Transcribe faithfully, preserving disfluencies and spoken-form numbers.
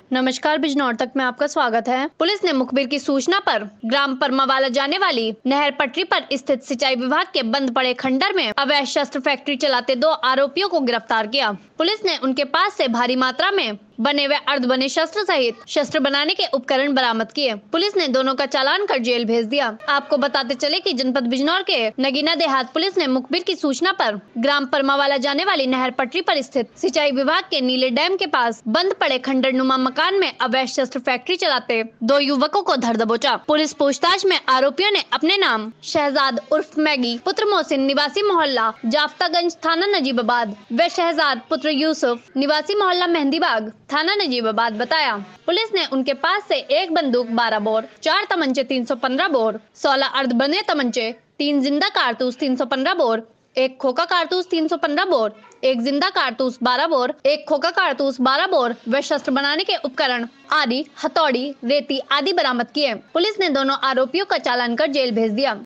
नमस्कार, बिजनौर तक में आपका स्वागत है। पुलिस ने मुखबिर की सूचना पर ग्राम परमावाला जाने वाली नहर पटरी पर स्थित सिंचाई विभाग के बंद पड़े खंडर में अवैध शस्त्र फैक्ट्री चलाते दो आरोपियों को गिरफ्तार किया। पुलिस ने उनके पास से भारी मात्रा में बने व अर्ध बने शस्त्र सहित शस्त्र बनाने के उपकरण बरामद किए। पुलिस ने दोनों का चालान कर जेल भेज दिया। आपको बताते चले कि जनपद बिजनौर के नगीना देहात पुलिस ने मुखबिर की सूचना पर ग्राम परमावाला जाने वाली नहर पटरी पर स्थित सिंचाई विभाग के नीले डैम के पास बंद पड़े खंडर नुमा मकान में अवैध शस्त्र फैक्ट्री चलाते दो युवकों को धर दबोचा। पुलिस पूछताछ में आरोपियों ने अपने नाम शहजाद उर्फ मैगी पुत्र मोहसिन निवासी मोहल्ला जाफ्तागंज थाना नजीबाबाद व शहजाद पुत्र यूसुफ निवासी मोहल्ला मेहंदीबाग थाना नजीबाबाद बताया। पुलिस ने उनके पास से एक बंदूक बारह बोर, चार तमंचे तीन सौ पंद्रह बोर, सोलह अर्ध बने तमंचे, तीन जिंदा कारतूस तीन सौ पंद्रह बोर, एक खोखा कारतूस तीन सौ पंद्रह बोर, एक जिंदा कारतूस बारह बोर, एक खोखा कारतूस बारह बोर व शस्त्र बनाने के उपकरण आदि हथौड़ी, रेती आदि बरामद किए। पुलिस ने दोनों आरोपियों का चालान कर जेल भेज दिया।